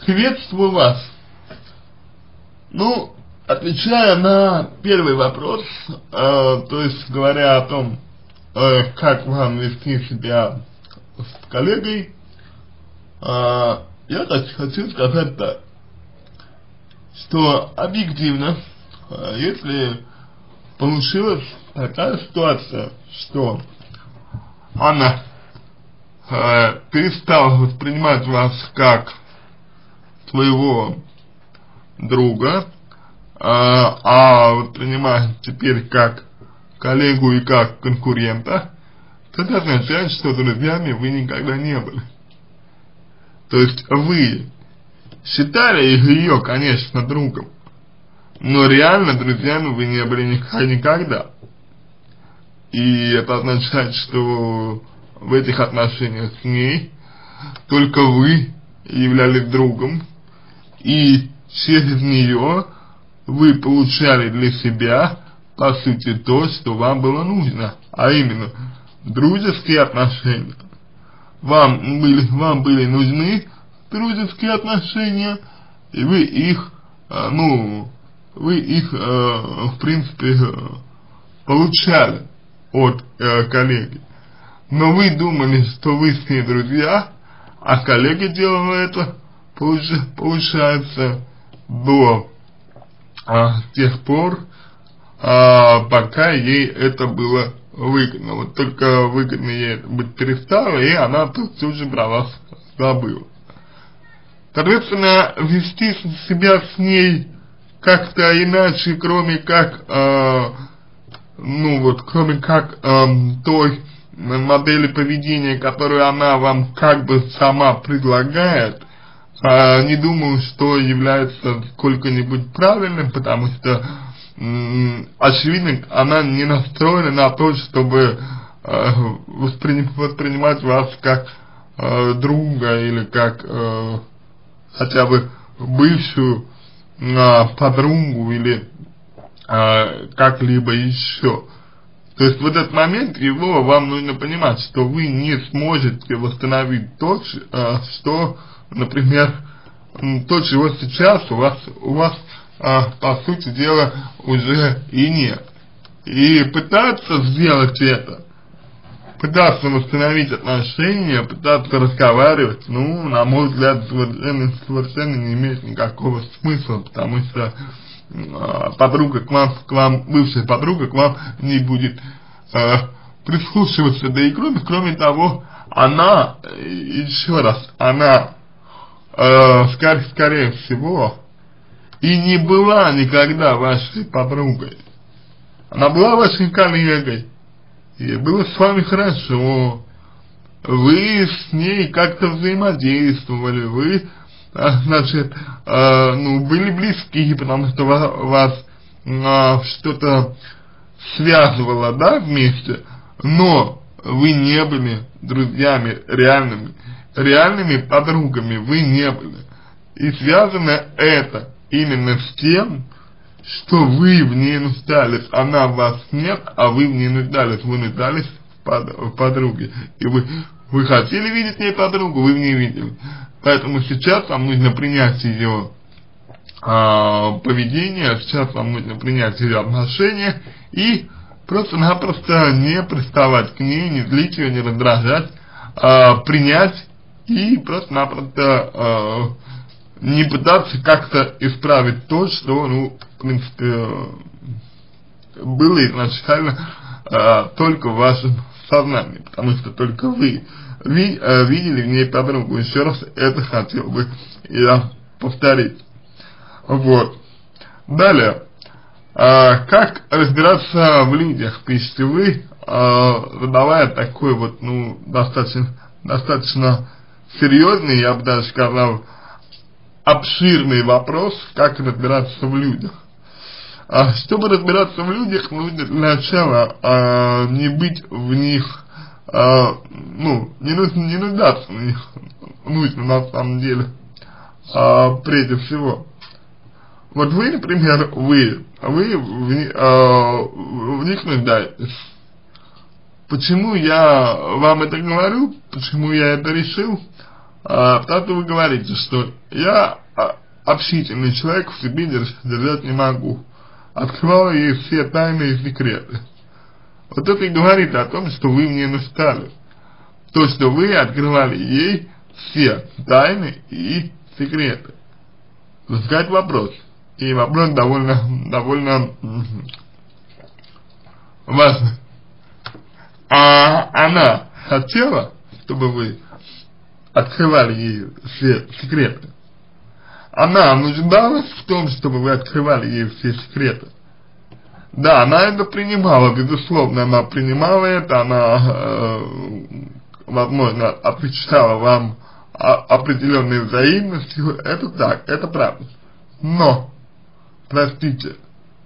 Приветствую вас. Ну, отвечая на первый вопрос, то есть говоря о том, как вам вести себя с коллегой, я хочу сказать так, что объективно, если получилась такая ситуация, что она перестала воспринимать вас как своего друга, а воспринимает теперь как коллегу и как конкурента, то это означает, что друзьями вы никогда не были. То есть вы считали ее, конечно, другом, но реально друзьями вы не были никогда. И это означает, что в этих отношениях с ней только вы являлись другом, и через нее вы получали для себя, по сути, то, что вам было нужно, а именно дружеские отношения. Вам были нужны дружеские отношения, и вы их, в принципе, получали от коллеги. Но вы думали, что вы с ней друзья, а коллега делала это, получается, до тех пор, пока ей это было выгодно. Вот только выгодно ей это быть перестало, и она тут же про вас забыла. Соответственно, вести себя с ней как-то иначе, кроме как, той модели поведения, которую она вам как бы сама предлагает, не думаю, что является сколько-нибудь правильным, потому что, очевидно, она не настроена на то, чтобы воспринимать вас как друга или как хотя бы бывшую подругу или как-либо еще. То есть в этот момент вам нужно понимать, что вы не сможете восстановить то, что, например, то, чего сейчас у вас по сути дела уже и нет. И пытаться сделать это, пытаться восстановить отношения, пытаться разговаривать, на мой взгляд, совершенно не имеет никакого смысла, потому что бывшая подруга к вам не будет прислушиваться, да и кроме того, она, еще раз, она скорее всего и не была никогда вашей подругой. Она была вашей коллегой, и было с вами хорошо, вы с ней как-то взаимодействовали, вы были близки, потому что вас что-то связывало, да, вместе, но вы не были друзьями реальными подругами вы не были. И связано это именно с тем, что вы в ней нуждались, она в вас нет, а вы в ней нуждались, вы нуждались в подруге, и вы хотели видеть в ней подругу, вы в ней видели. Поэтому сейчас вам нужно принять ее поведение, сейчас вам нужно принять ее отношения и просто-напросто не приставать к ней, не злить ее, не раздражать, принять и просто-напросто не пытаться как-то исправить то, что, в принципе, было изначально только в вашем сознании, потому что только вы видели в ней подругу. Еще раз это хотел бы я повторить. Вот. Далее. Как разбираться в людях, пишите вы, задавая такой вот, достаточно серьезный, я бы даже сказал, обширный вопрос, как разбираться в людях. Чтобы разбираться в людях, нужно для начала не быть в них, не нуждаться в них, нужно на самом деле, прежде всего. Вот вы, например, вы в них нуждаетесь. Почему я вам это говорю, почему я это решил? потому что вы говорите, что я общительный человек, в себе держать не могу. Открывал ей все тайны и секреты. Вот это и говорит о том, что вы мне настали. То, что вы открывали ей все тайны и секреты. Возникает вопрос. И вопрос довольно важный. А она хотела, чтобы вы открывали ей все секреты? Она нуждалась в том, чтобы вы открывали ей все секреты? Да, она это принимала, безусловно, она принимала это, она, возможно, отвечала вам определенной взаимностью, это так, это правда. Но, простите,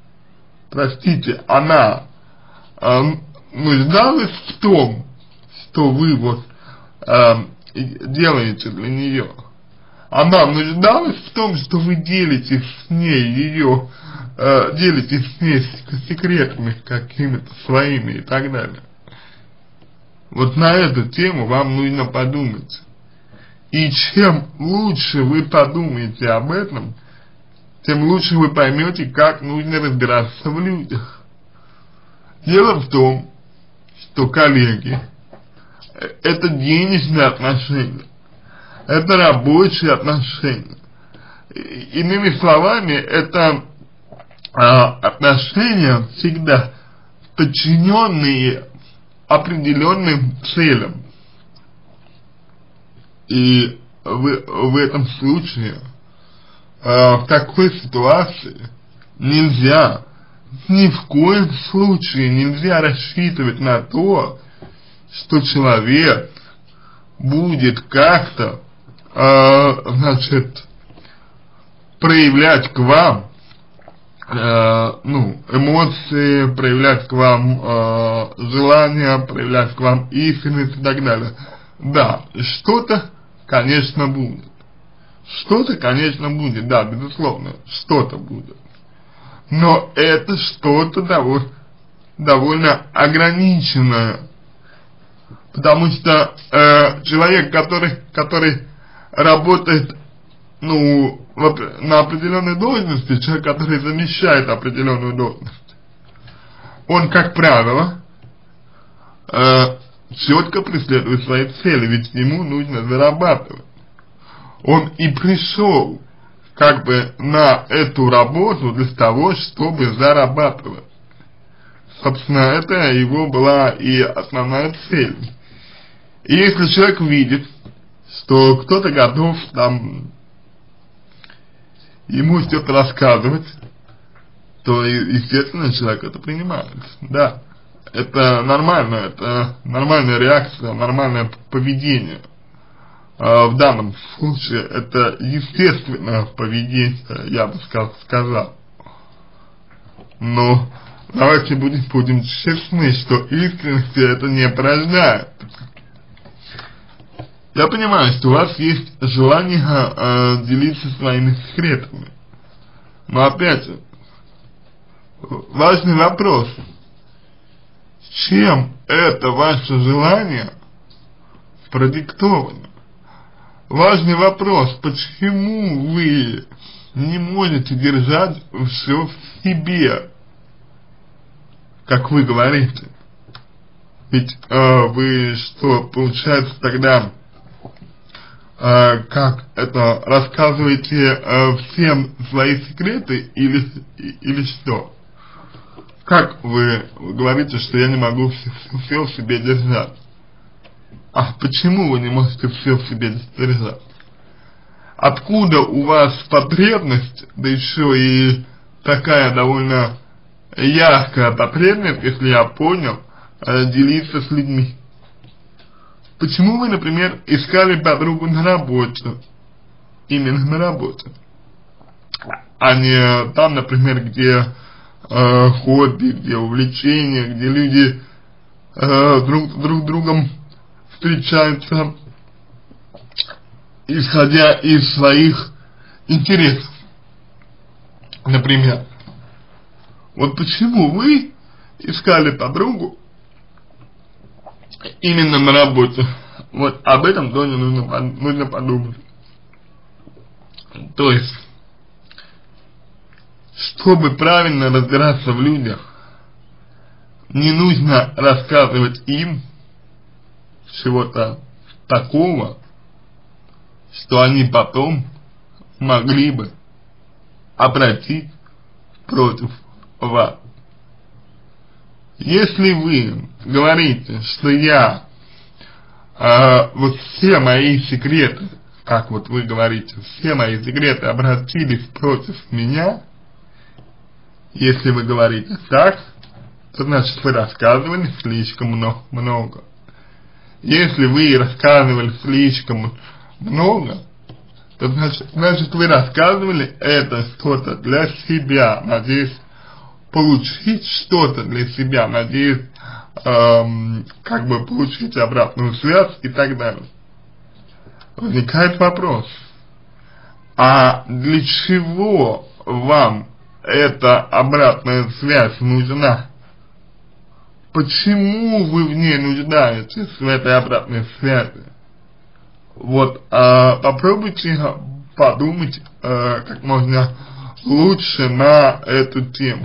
она нуждалась в том, что вы вот делаете для нее. Она нуждалась в том, что вы делитесь с ней ее, делитесь с ней секретами какими-то своими и так далее. Вот на эту тему вам нужно подумать. И чем лучше вы подумаете об этом, тем лучше вы поймете, как нужно разбираться в людях. Дело в том, что коллеги — это денежные отношения, это рабочие отношения. Иными словами, это отношения всегда подчиненные определенным целям. И в этом случае, в такой ситуации нельзя, ни в коем случае нельзя рассчитывать на то, что человек будет как-то, значит, проявлять к вам, эмоции, проявлять к вам желания, проявлять к вам искренность и так далее. Да, что-то, конечно, будет. Что-то, конечно, будет, да, безусловно, что-то будет. Но это что-то довольно ограниченное. Потому что человек, который работает, на определенной должности, человек, который замещает определенную должность, он, как правило, четко преследует свои цели, ведь ему нужно зарабатывать. Он и пришел как бы на эту работу для того, чтобы зарабатывать. Собственно, это его была и основная цель. И если человек видит, что кто-то готов там ему что-то рассказывать, то, естественно, человек это принимает. Да, это нормальная реакция, нормальное поведение. В данном случае это естественное поведение, я бы сказал. Но давайте будем честны, что искренности это не порождает. Я понимаю, что у вас есть желание делиться своими секретами. Но опять же, важный вопрос. Чем это ваше желание продиктовано? Важный вопрос, почему вы не можете держать все в себе, как вы говорите? Ведь вы что, получается тогда, как это, рассказываете всем свои секреты или что? Как вы говорите, что я не могу все в себе держать? А почему вы не можете все в себе держать? Откуда у вас потребность, да еще и такая довольно яркая потребность, если я понял, делиться с людьми? Почему вы, например, искали подругу на работе, именно на работе, а не там, например, где хобби, где увлечения, где люди друг другом встречаются, исходя из своих интересов, например? Вот почему вы искали подругу именно на работе, Вот об этом тоже нужно подумать. То есть, чтобы правильно разбираться в людях, не нужно рассказывать им чего-то такого, что они потом могли бы обратить против вас. Если вы говорите, что я вот все мои секреты, как вот вы говорите, все мои секреты обратились против меня, если вы говорите так, то значит вы рассказывали слишком много. Если вы рассказывали слишком много, то значит вы рассказывали это что-то для себя, надеясь получить что-то для себя, надеясь как бы получить обратную связь и так далее. Возникает вопрос, а для чего вам эта обратная связь нужна? Почему вы в ней нуждаетесь, в этой обратной связи? Вот попробуйте подумать как можно лучше на эту тему.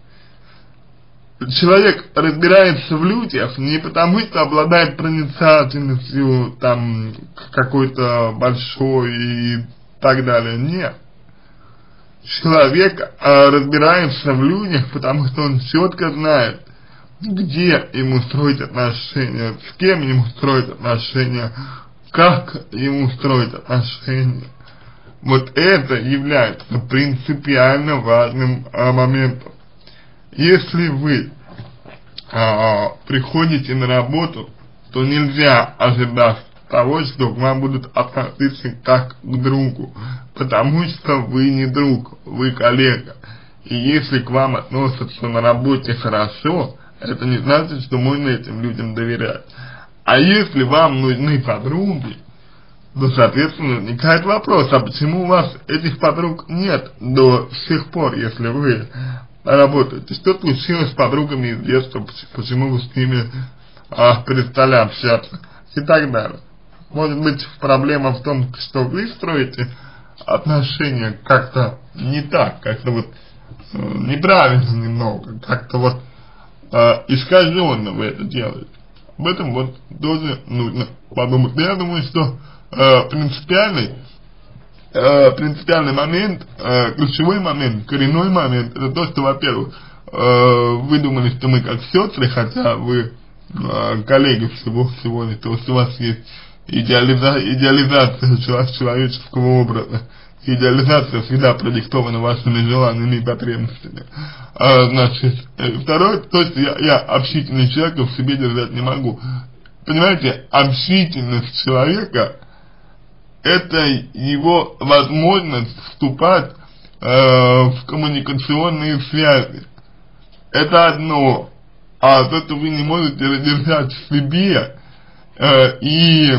Человек разбирается в людях не потому, что обладает проницательностью там какой-то большой и так далее, нет. Человек разбирается в людях, потому что он четко знает, где ему строить отношения, с кем ему строить отношения, как ему строить отношения. Вот это является принципиально важным моментом. Если вы приходите на работу, то нельзя ожидать того, что к вам будут относиться как к другу, потому что вы не друг, вы коллега. И если к вам относятся на работе хорошо, это не значит, что можно этим людям доверять. А если вам нужны подруги, то, соответственно, возникает вопрос, а почему у вас этих подруг нет до сих пор, если вы работаете? Что случилось с подругами из детства, почему вы с ними перестали общаться и так далее. Может быть, проблема в том, что вы строите отношения как-то не так, как-то вот неправильно немного, как-то вот искаженно вы это делаете. Об этом вот тоже нужно подумать. Я думаю, что принципиальный момент, ключевой момент, коренной момент, это то, что, во-первых, вы думали, что мы как сестры, хотя вы коллеги всего лишь, то есть у вас есть идеализация человеческого образа. Идеализация всегда продиктована вашими желаниями и потребностями. Значит, второе, то есть я общительный человек, в себе держать не могу. Понимаете, общительность человека — это его возможность вступать в коммуникационные связи. Это одно. А то, что вы не можете держать в себе и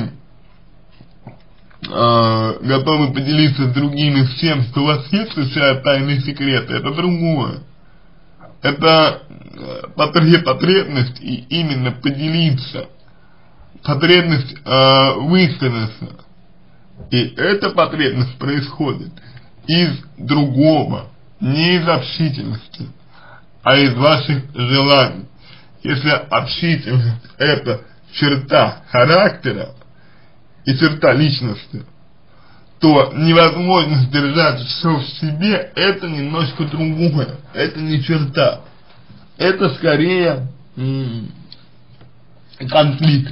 готовы поделиться с другими всем, что у вас есть случайно тайные секреты, это другое. Это потребность и именно поделиться, потребность высказаться. И эта потребность происходит из другого, не из общительности, а из ваших желаний. Если общительность — это черта характера и черта личности, то невозможно держать все в себе, это немножко другое, это не черта, это скорее конфликт.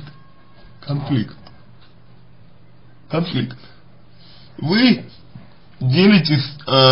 Вы делитесь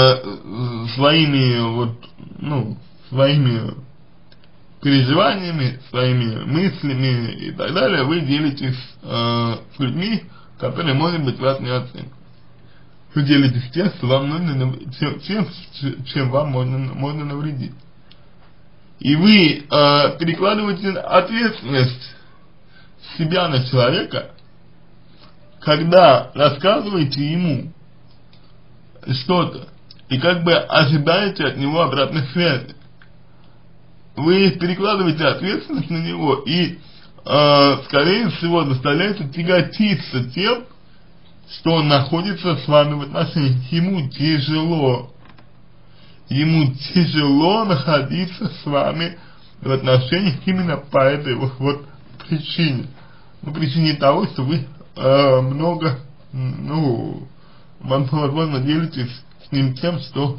своими переживаниями, своими мыслями и так далее, вы делитесь с людьми, которые, может быть, вас не оценят. Вы делитесь тем, что вам нужно, чем вам можно навредить. И вы перекладываете ответственность себя на человека, когда рассказываете ему что-то и как бы ожидаете от него обратной связи. Вы перекладываете ответственность на него и скорее всего, заставляется тяготиться тем, что он находится с вами в отношениях. Ему тяжело находиться с вами в отношениях именно по этой вот причине. Ну, причине того, что вы много, ну, возможно, делитесь с ним тем, что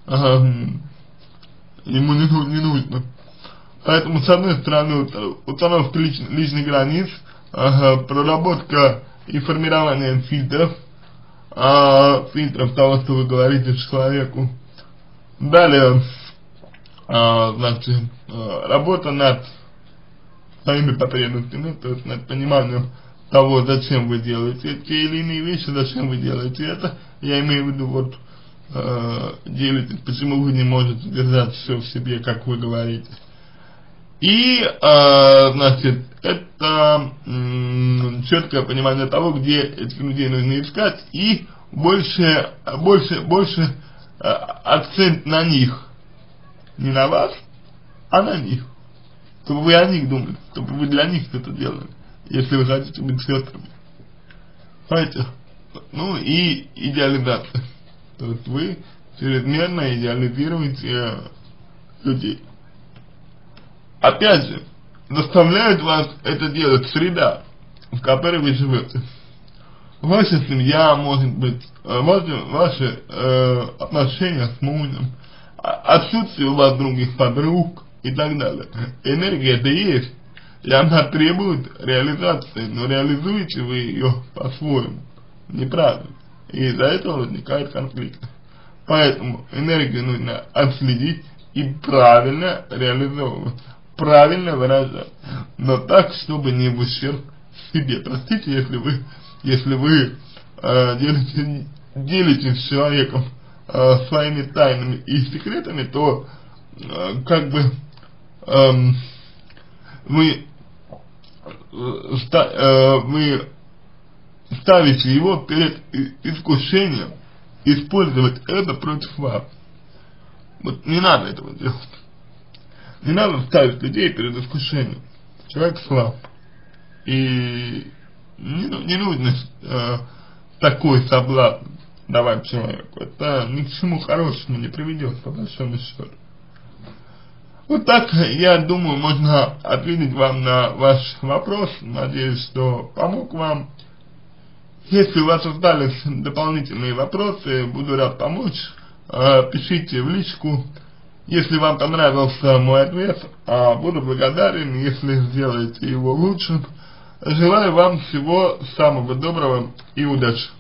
ему не нужно. Поэтому, с одной стороны, установка личных границ, проработка и формирование фильтров того, что вы говорите человеку. Далее, значит, работа над своими потребностями, то есть над пониманием того, зачем вы делаете те или иные вещи, зачем вы делаете это. Я имею в виду, вот, делитесь, почему вы не можете держать все в себе, как вы говорите. И, значит, это четкое понимание того, где этих людей нужно искать, и больше акцент на них. Не на вас, а на них. Чтобы вы о них думали, чтобы вы для них это делали, если вы хотите быть сестрами. Понимаете? Ну и идеализация. То есть вы чрезмерно идеализируете людей. Опять же, заставляет вас это делать среда, в которой вы живете. Ваша семья, может быть, ваши отношения с мужем, отсутствие у вас других подруг и так далее. Энергия это есть, и она требует реализации, но реализуете вы ее по-своему, неправильно. И из-за этого возникает конфликт. Поэтому энергию нужно отследить и правильно реализовывать, правильно выражать, но так, чтобы не в ущерб себе. Простите, если вы делитесь с человеком своими тайнами и секретами, то как бы вы ставите его перед искушением использовать это против вас. Вот не надо этого делать. Не надо ставить людей перед искушением. Человек слаб. И не нужно такой соблазн давать человеку. Это ни к чему хорошему не приведет, по большому счету. Вот так, я думаю, можно ответить вам на ваш вопрос. Надеюсь, что помог вам. Если у вас остались дополнительные вопросы, буду рад помочь. Пишите в личку. Если вам понравился мой ответ, буду благодарен, если сделаете его лучше. Желаю вам всего самого доброго и удачи.